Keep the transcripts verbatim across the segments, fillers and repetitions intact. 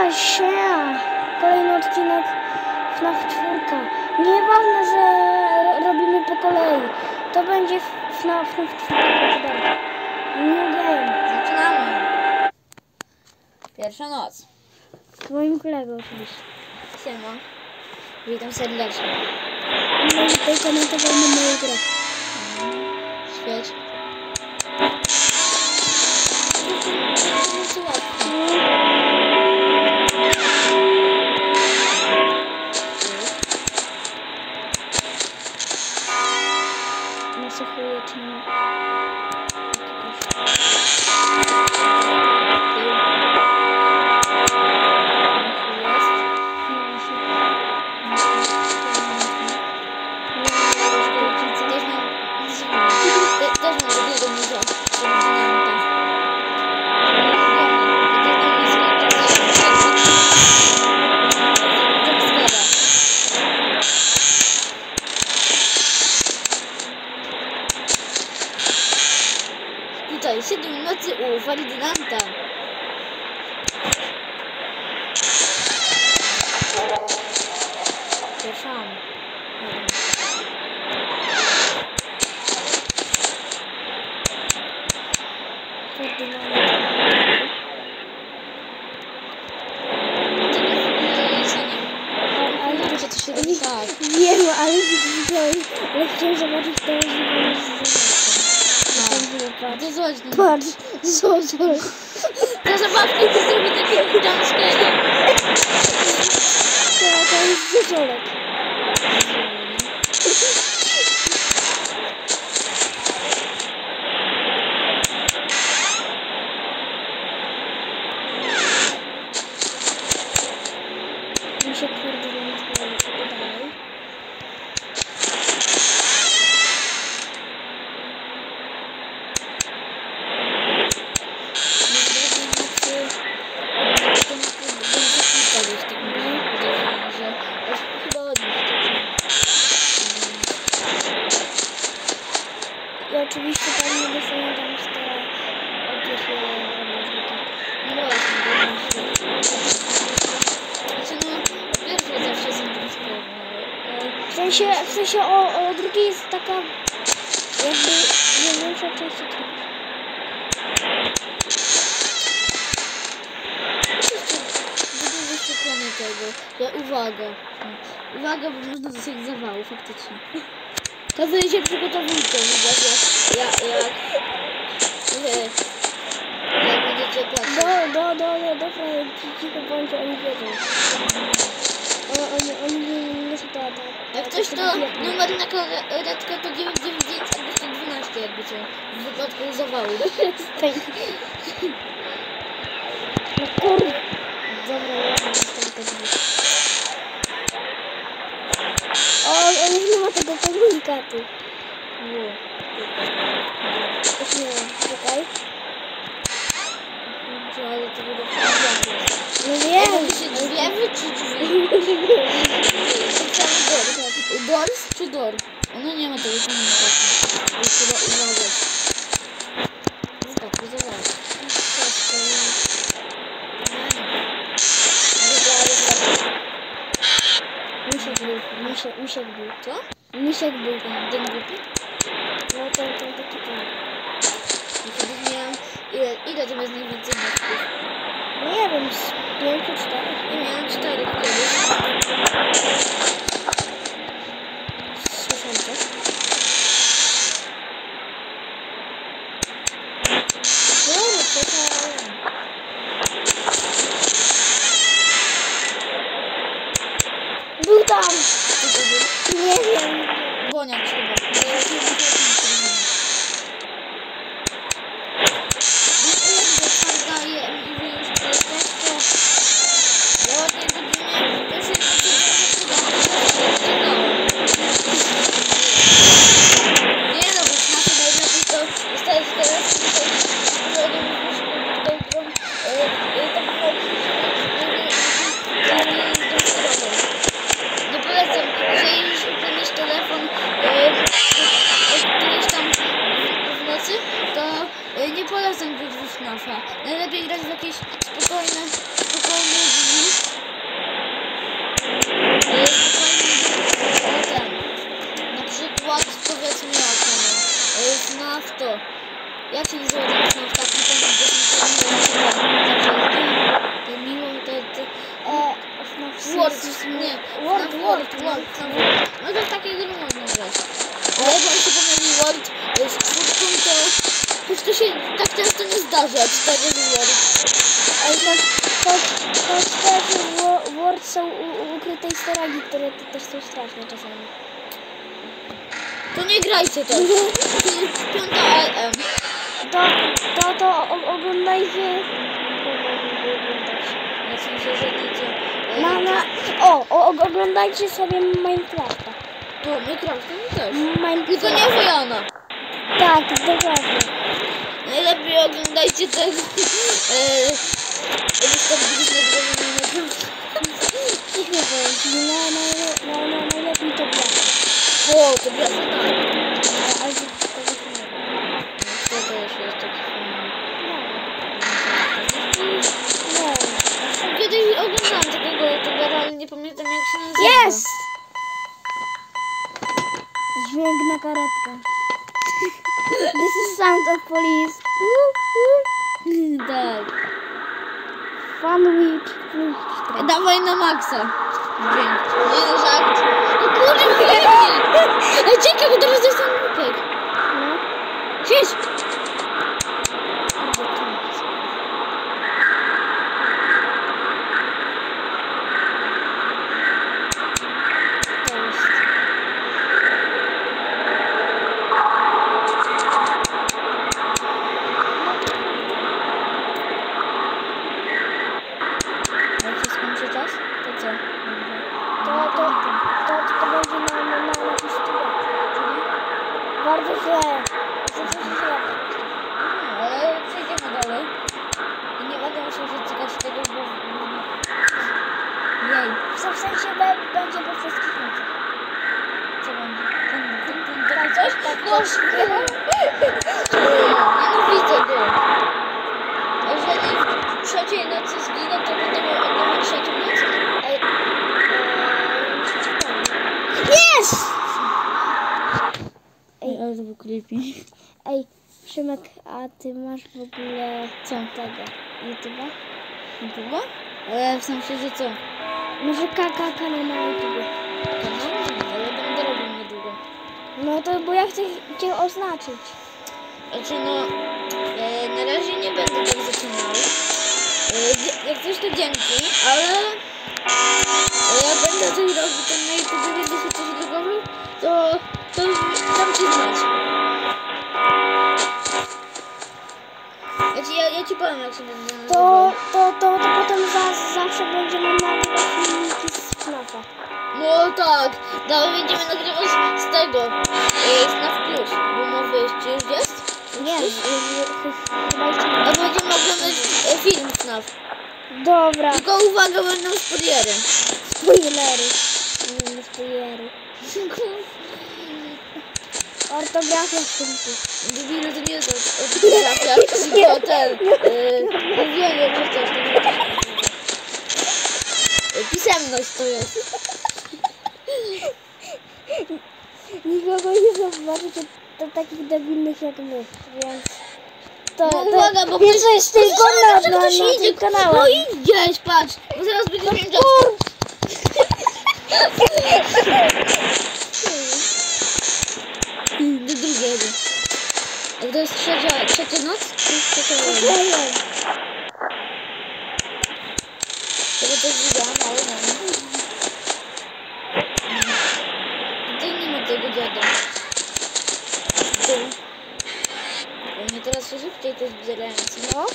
A, się! Kolejny odcinek F N A F cztery. Nieważne, że ro robimy po kolei. To będzie F N A F cztery. New game. Zaczynamy. Pierwsza noc. Z moim kolegą oczywiście. Siema. Witam serdecznie. No i tutaj komentowałem moją grę. Świeć. Nasłuchuję czy nie. Tutaj siedem nocy u Ferdynanda. Przepraszam. Ferdynand. Ale to się robi tak. Wiem, ale widziałem, ale chciałem zobaczyć to, żeby No. To zobacz. patrz, zobacz. To zabawki to zrobi takiego jumpscare'a. To, to jest wyżolek. Mi się Ferdynand wydaje dalej. I oczywiście tam nie dostaję tam stare opieki robotniki. No właśnie, znaczy no, pierwsze zawsze są jumpscare'y. W sensie, w sensie o, o drugiej jest taka jakby największa część odcinka. Będzie wyświetlenie tego, że uwaga, uwaga, bo można dostać zawału faktycznie. To wy się przygotowujcie, widzę, jak, jak, jak, jak będziecie patrzeć. Do, do, do, do, dobra, cicho bądźcie, oni wiedzą. O, oni, oni nie, nie są ta, ta, Jak coś to numer na karetkę to dziewięć dziewięć dziewięć albo sto dwanaście jakby co, w wypadku zawału. No kurde. Dobra, ja jestem tego. O, on już nie ma tego komunikatu. Wow. Już nie ma, czekaj. Ale to było przewidziane. No wiem. To się drzwiewy czy drzwi? Doors czy door? Ono nie ma tego komunikatu. To trzeba uważać. Tak, uważać. Misiek był, misiek, misiek był. Co? Misiek był. Ten głupi? No ten, ten taki ten. I wtedy miałam... Ile, ile to jest najwięcej nosków? No nie wiem, z pięciu, czterech. Ja miałam cztery kiedyś. Słyszałem coś. Dobra, czekaj. Był tam! Co to był? Nie wiem. Boniak chyba. Nie, World, FNAF World, World, World. no, no to w takiej gry można grać. Ale jak wam się pomyli World z czwórką, to choć to się tak często nie zdarza, cztery World. Ale choć, choć, choć też w Word są u- ukryte easter eggi, które te- też są straszne czasami. To nie grajcie też. Piąta L M. To, to, to o- oglądajcie... oglądać. Ja w sensie, że wiecie. e, Na, na, o, o, oglądajcie sobie Minecrafta. To Minecraft to też. Minecraft. Tylko nie Wojana. Tak, dokładnie. Najlepiej oglądajcie tego. Eee, wystąpiliśmy na Minecraft. Cicho bądź, na, na, na, na, najlepiej to gra. O, to gra tak. Ale to jest To też jest taki fajny. Nie. Kiedyś oglądałam takiego youtubera, ale nie pamiętam jak się nazywa. Jest! Dźwięk na karetkę. This is sound of police. Tak. Fun with... Dawaj na maksa. Dźwięk. Nie no, żart. No kurde, pięknie. Ej, czekaj, bo teraz jest ten łupek. No. Siedź. To jest. Jak się skończy czas, to co? To, to, to, to będzie na, na, na jakiś tygodniu. Bardzo źle. To coś źle. Ale przejdziemy dalej. I nie będę musiał się czekać tego, bo... Jej. W sensie be, będzie we wszystkich nocach. Co będzie? Ten, ten, ten, ten, coś? tak, Boż, nienawidzę go. Jeżeli w trzeciej nocy zginę, to będę miał od nowa trzecią noc. Ej, Jest! Ej, ale to był creepy. Ej, Szymek, a ty masz w ogóle Co? tego YouTube'a? YouTube'a? Ale w sensie, że co? Może K K kanał na YouTubie. Kanał? Ale będę robił niedługo. No to bo ja chcę cię oznaczyć. Znaczy no, e, na razie nie będę tak zaczynał. E, dzie- jak coś to dzięki, ale e, jak będę coś robił tam na YouTube, będzie się coś drogował, to, to dam ci znać. Ja ci, ja, ja ci powiem jak się będę To, nazywał. to, to, to potem za, zawsze będziemy nagrywać filmiki z FNAFa. No tak, dalej będziemy nagrywać z tego, e, FNAF Plus, bo ma wyjść, czy już jest? Nie, chyba jeszcze A nie. będziemy oglądać e, film FNAF. Dobra, Tylko uwaga, będą spoilery. spoilery. Nie, nie spoilery. Ortografia w filmku. Debilu, to nie jest ortografia, tylko ten, mówienie czy coś tam. Pisemność to jest. Nikogo nie zobaczycie to takich debilnych jak my, więc... To, No to, uwaga, bo więc to jest tylko na, na, na, ktoś na idzie. tym kanale. No idziesz, patrz, bo zaraz będziesz miał dziecko. Do drugiego. A to jest trzecia, trzecia noc? Trzecia noc. Nie wiem. Tego też widziałam, ale nie wiem. Tutaj nie ma tego dziada. Tu. Bo mnie teraz się szybciej to zbierają. No.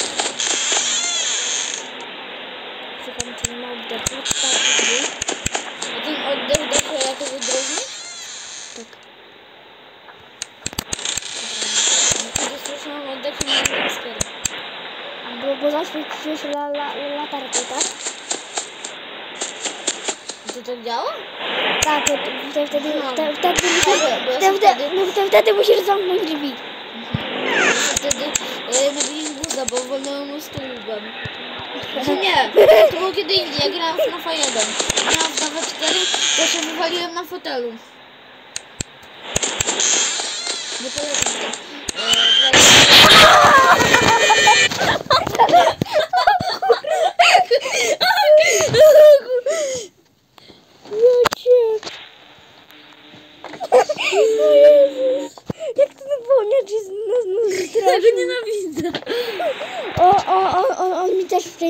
Słucham, czy nie ma oddechu. Tak, tak, A ten oddech da się jakoś odróżnić? tak. Kiedy słyszałam oddech na angielskiego. Bo, bo zaświeciłeś la, la, latarkę, tak? To tak działa? Tak, to, to, to wtedy, No. wtedy, wtedy, Dobra, bo ja wtedy, się wtedy, no, to wtedy musisz zamknąć drzwi. Wtedy e, nabiłem guza, bo wolnąłem mu stulbem. Znaczy nie, to było kiedy indziej, ja grałam w FNAFa jeden. Grałam w FNAFa cztery, to się wywaliłem na fotelu. Nie polecam to. E, grałem-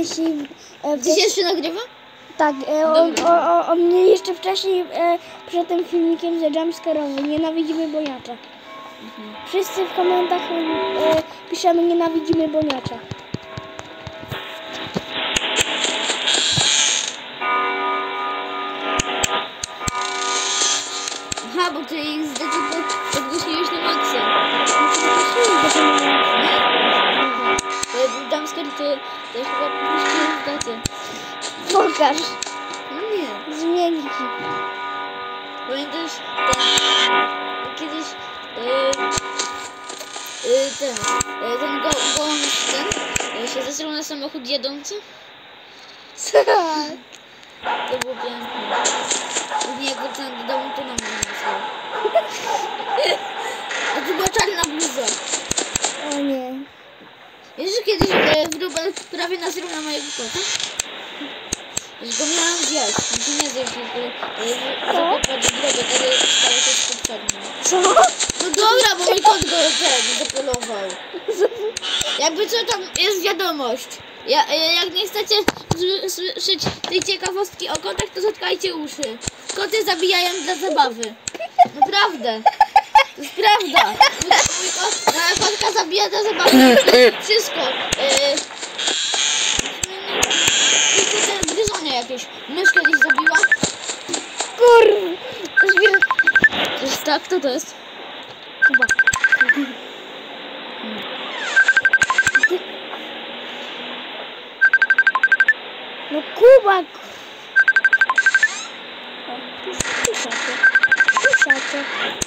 wcześniej... E, Ty się jeszcze nagrywa? Tak, e, on, o, o, o mnie jeszcze wcześniej e, przed tym filmikiem z jumpscare'owy. Nienawidzimy boniacza. Mhm. Wszyscy w komentarzach e, piszemy nienawidzimy boniacza. Aha, bo ty ich zdecydowanie podgłosiłeś na maksa. Nie? Ale był jumpscare, to ja chyba puściłem w dacie. Pokaż. No nie. Zmieni ci. Pamiętasz ten... Kiedyś... Yy, yy, ten... Yy, ten go, gołąb ten... Yy, się zesrał na samochód jadący. To było piękne. Później jak wracałem do domu, to na mnie zesrał. A to była czarna bluza. O nie. Wiesz, że kiedyś e, wróbel prawie nasrał na mojego kota? Że go miałam zjeść. Znaczy nie zjeść, tylko e, zakopać w grobie, ale stale to jest potrzebne. Co? No dobra, bo mój kot go ten zapolował. Jakby co, tam jest wiadomość. Ja, e, jak nie chcecie słyszeć tej ciekawostki o kotach, to zatkajcie uszy. Koty zabijają dla zabawy. Naprawdę. To jest prawda. Mój, mój kot, moja kotka zabija dla zabawy. Wszystko. E, tylko te gryzonie jakieś. Mysz kiedyś zabiła. Kur... Zwierzę... To jest tak, kto to jest? Kuba. No Kuba! O, puszacie. Puszacie.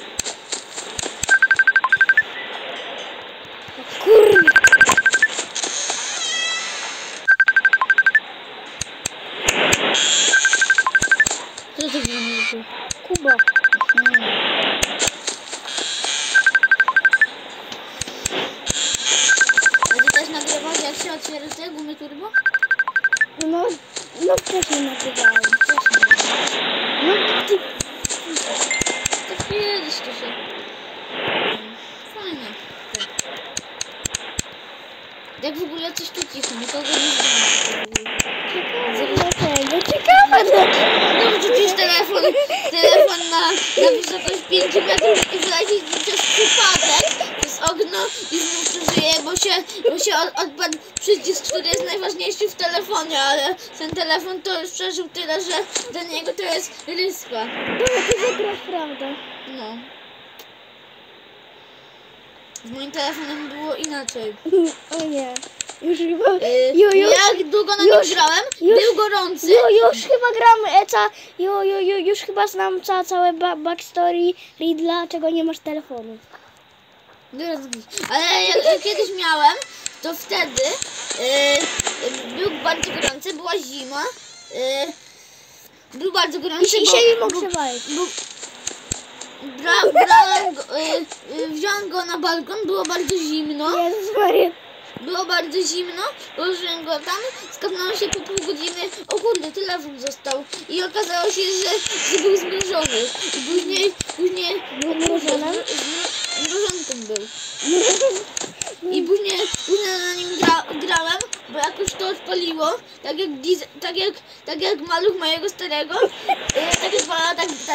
No kur... Co to było? Kuba. Hmm. A ty też nagrywasz, jak się otwiera te gumy turbo? No, no wcześniej nagrywałem. No ty... To kiedyś to się... Fajne. Jak w ogóle coś tu cicho, nikogo nie znam. Ciekawe dlaczego, ciekawe dlaczego. No wrzucisz telefon, telefon na, na wysokość pięć metrów i wlecieć przez przypadek przez okno i znów przeżyje, bo się, bo się od, odpadł przycisk, który jest najważniejszy w telefonie, ale ten telefon to już przeżył tyle, że dla niego to jest ryska. Dobra, ty zagrasz prawdę. No. Z moim telefonem było inaczej. O nie. Już chyba... Yy, Ju, już, jak długo na nim już, grałem, już, był gorący. Ju, już chyba gramy Eca. Ju, ju, ju, już chyba znam ca, całe ba backstory Riddla, czego nie masz telefonu. Ale jak, jak kiedyś miałem, to wtedy yy, był bardzo gorący, była zima. Yy, był bardzo gorący. I, i bo, się im bo, ogrzewałeś. bo, bra, brałem go, yy, yy, wziąłem go na balkon, było bardzo zimno. Jezus Maria. Było bardzo zimno, położyłem go tam, skapnąłem się po pół godziny, o kurde, telefon został. I okazało się, że, że był zmrożony. I później, później... Był mrożony? Mrożonką był. I później, później na nim gra, grałem, bo jakoś to odpaliło, tak jak, diz- tak jak, tak jak maluch mojego starego, e, tak odpala, tak, tak,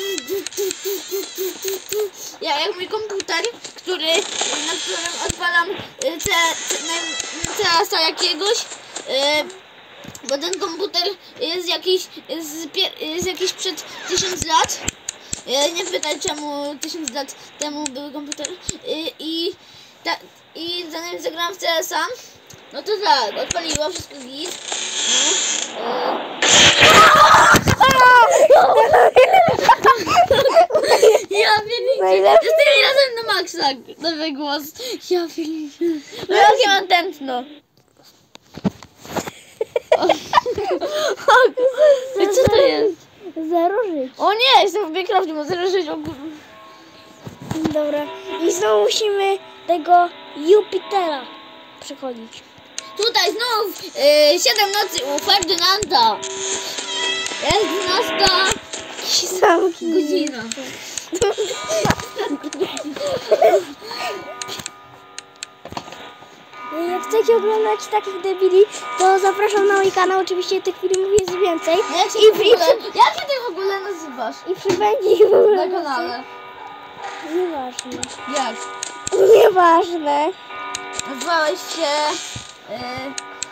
ja, jak mój komputer, który, na którym odpalam e, C, C, C jakiegoś, e, bo ten komputer jest jakiś, z, jest jakiś przed tysiąc lat. E, nie pytaj czemu tysiąc lat temu był komputer. E, I tak, i zanim zagrałam w C S a, no to tak, odpaliło wszystko git. No, e, ja wiem, z tymi razem na maksa nowy głos. Ja wiem. No jakie mam tętno. Co to jest? Zero żyć. O nie, jestem w Minecrafcie, bo zero żyć. Dobra. I znowu musimy tego Jupitera przechodzić. Tutaj znów yy, siedem nocy u Ferdynanda. Jest dwunasta Zamki. godzina. Jak chcecie oglądać takich debili, to zapraszam na mój kanał. Oczywiście tych filmów jest więcej. A jak się, I, w i, ogóle, jak się ty w ogóle nazywasz? I przybędzie ich w ogóle. Na kanale. Nieważne. Jak? Nieważne. Nazwałeś się... Yy,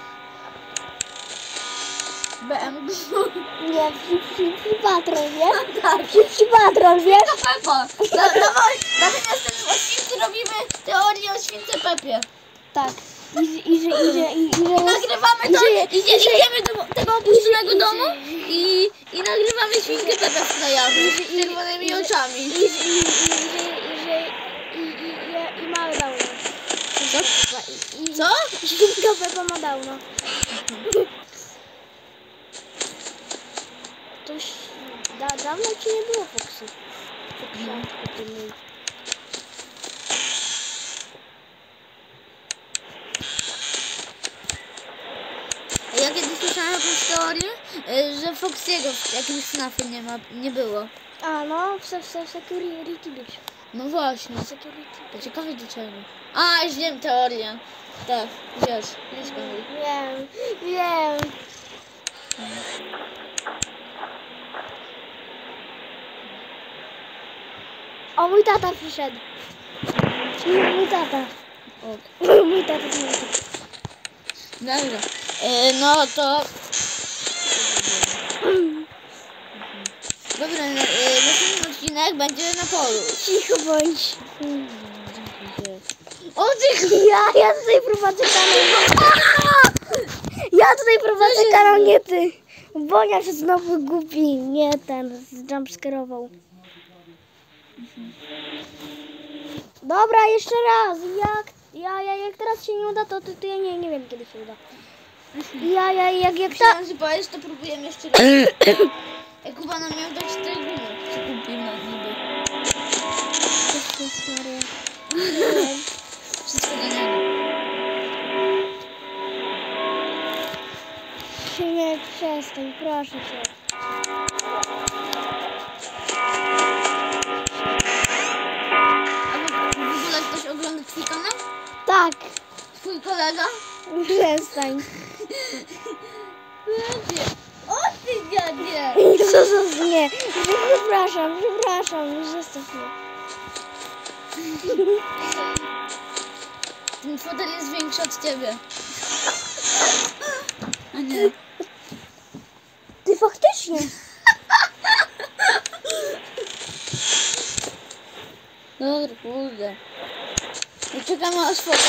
B M G. Nie, psi, psi, psi patrol, wiesz? Tak. Psi, psi patrol, wiesz? Pepa. Dawaj, natomiast ten odcinki robimy teorię o śwince Pepie. Tak. I, że- i, że, i, że, i, i, że I nagrywamy to, że- idzie, idziemy do tego opuszczonego domu i, i nagrywamy świnkę Pepę w jawie z czerwonymi oczami. I, i, i, i, i, że i, i, i, i mały downa. Co? I, i, Co? Świnka Pepa ma downa. Toś da, dawno ci nie było Foxy. Foxy. Ja kiedyś słyszałam jakąś teorię, y, że Foxiego w jakimś snafie nie ma, nie było. A no, w, w, w Security być. No właśnie. Security. To ciekawe do czego. A, już wiem teorię. Tak, wiesz, wiesz kochaj. Wiem, wiem. O, mój tata przyszedł. Mój tata. Ok. Mój tata przyszedł. Dobra. E, no to... Dobra, no, e, następny odcinek będzie na polu. Cicho bądź. O ty Ja, ja tutaj prowadzę kanał. Ja tutaj prowadzę kanał, nie ty. Boniarz znowu głupi. Nie ten, jumpscare'ował. Dobra, jeszcze raz. Jak, ja, ja, jak teraz się nie uda, to, to, to ja nie, nie wiem, kiedy się uda. Ja, ja, jak, jak ta... Myślałam, że powiesz, to próbujemy jeszcze raz. Jak Kuba nam miał dać te gumy. Co kupimy niby? Jezus Maria. Wszystko do niego. Szymek, przestań, proszę cię. A w, w ogóle ktoś ogląda twój kanał? Tak, Twój kolega? przestań. Dziadzie. O ty dziadzie! Co za nie? Przepraszam, przepraszam, zostaw mnie. Ten fotel jest większy od ciebie. A nie. Ty faktycznie. Dobra, kurde. I czekamy aż fotel.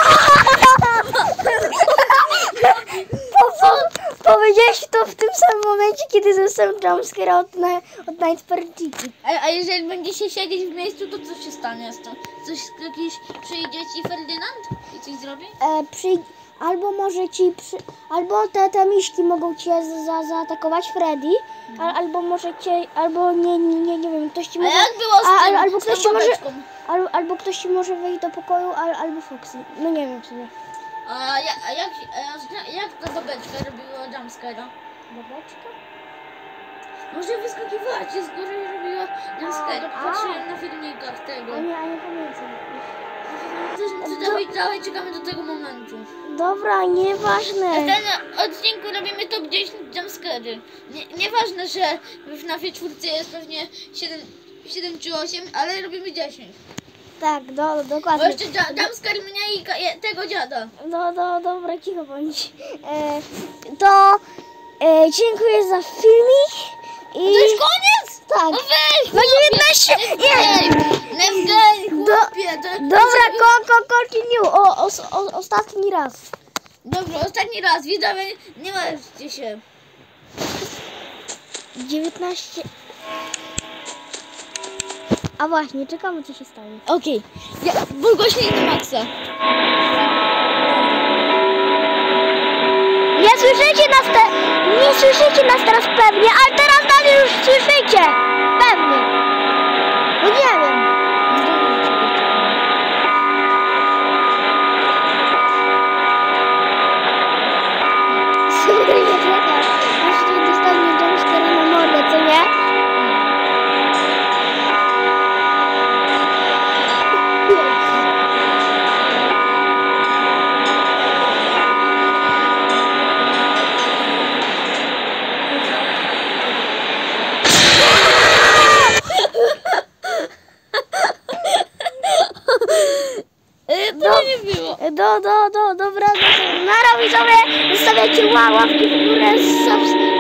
Po, po, powiedziałeś to w tym samym momencie, kiedy został jumpscare od, na, od Night Party. A, a jeżeli będzie się siedzieć w miejscu, to co się stanie z tym? Coś, jakiś przyjdzie ci Ferdynand i coś zrobi? E, przyj- albo może ci, przy- albo te, te miśki mogą cię za, za, zaatakować, Freddy, a, albo może cię, albo nie, nie, nie, nie wiem, ktoś ci A może... jak było z a, tym, al- albo z ktoś tą ci może, babeczką? al, albo ktoś ci może wejść do pokoju, al, albo Foxy. No nie wiem w sumie. A, ja, a jak, a, jak ta babeczka robiła jumpscare'a? Babeczka? Może wyskakiwała ci z góry i robiła jumpscare'a. A, Patrzyłem na filmikach tego. A nie, a nie pamiętam. To, to dawaj, dawaj, czekamy do tego momentu. Dobra, W nieważne. tym odcinku robimy top dziesięć jumpscare'y. Nie, nieważne, że w FNAFie czwórce jest pewnie siedem czy osiem, ale robimy dziesięć. Tak, do, Bo dokładnie. jeszcze dzia- jumpscare mnie i ka- je- tego dziada. No, no, dobra, cicho bądź. E, to e, dziękuję za filmik. I... To już koniec? Tak. No weź! No dziewiętnaście! Nie! Nevgej, chłopie! To, Dobra, kon, kon, continue. O, o, o, ostatni raz. Dobra, ostatni raz, widzowie, nie martwcie się. dziewiętnaście. A właśnie, czekamy co się stanie. Okej, okay. Ja, głośniej do maksa. Nie słyszycie nas te... Nie słyszycie nas teraz pewnie, ale teraz dalej już słyszycie. Pewnie. No nie wiem. Słuchaj, nie czekam. Aż tutaj dostanie jumpscare na mordę, co nie? widzowie, zostawiacie ła- łapki w górę, subs